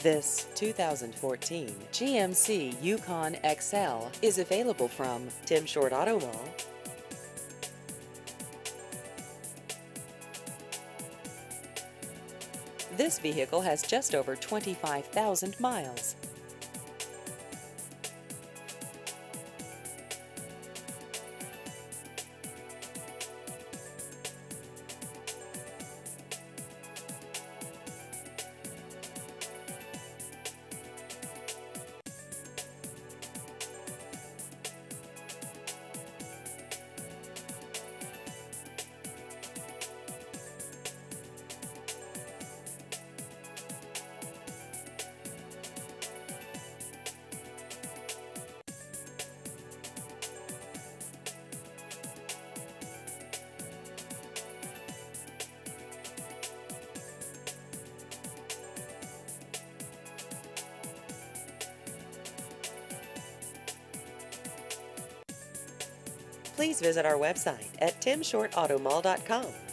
This 2014 GMC Yukon XL is available from Tim Short Auto Mall. This vehicle has just over 25,000 miles. Please visit our website at timshortautomall.com.